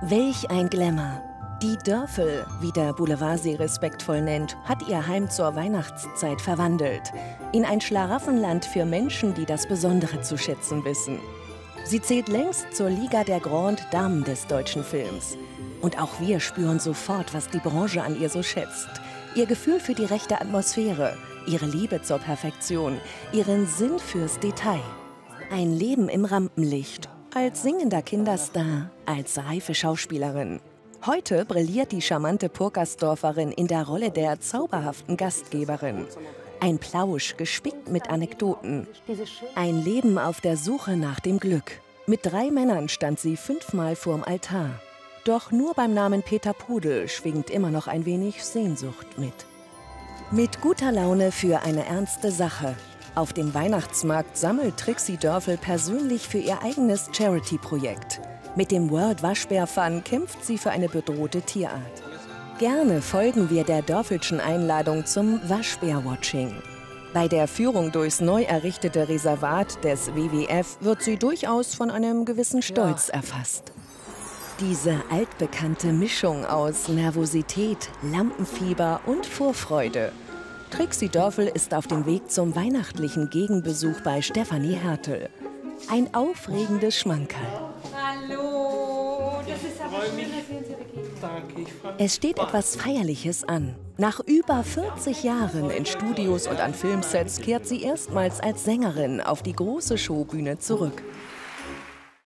Welch ein Glamour! Die Dörfel, wie der Boulevard sie respektvoll nennt, hat ihr Heim zur Weihnachtszeit verwandelt. In ein Schlaraffenland für Menschen, die das Besondere zu schätzen wissen. Sie zählt längst zur Liga der Grande Dames des deutschen Films. Und auch wir spüren sofort, was die Branche an ihr so schätzt. Ihr Gefühl für die rechte Atmosphäre, ihre Liebe zur Perfektion, ihren Sinn fürs Detail. Ein Leben im Rampenlicht, als singender Kinderstar, als reife Schauspielerin. Heute brilliert die charmante Purkersdorferin in der Rolle der zauberhaften Gastgeberin. Ein Plausch, gespickt mit Anekdoten. Ein Leben auf der Suche nach dem Glück. Mit 3 Männern stand sie 5-mal vorm Altar. Doch nur beim Namen Peter Pudel schwingt immer noch ein wenig Sehnsucht mit. Mit guter Laune für eine ernste Sache. Auf dem Weihnachtsmarkt sammelt Trixie Dörfel persönlich für ihr eigenes Charity-Projekt. Mit dem World Waschbär Fund kämpft sie für eine bedrohte Tierart. Gerne folgen wir der Dörfelschen Einladung zum Waschbär-Watching. Bei der Führung durchs neu errichtete Reservat des WWF wird sie durchaus von einem gewissen Stolz erfasst. Diese altbekannte Mischung aus Nervosität, Lampenfieber und Vorfreude. Trixie Dörfel ist auf dem Weg zum weihnachtlichen Gegenbesuch bei Stefanie Hertel. Ein aufregendes Schmankerl. Hallo, das ist aber schön, dass Sie uns hier begegnen. Danke, Es steht etwas Feierliches an. Nach über 40 Jahren in Studios und an Filmsets kehrt sie erstmals als Sängerin auf die große Showbühne zurück.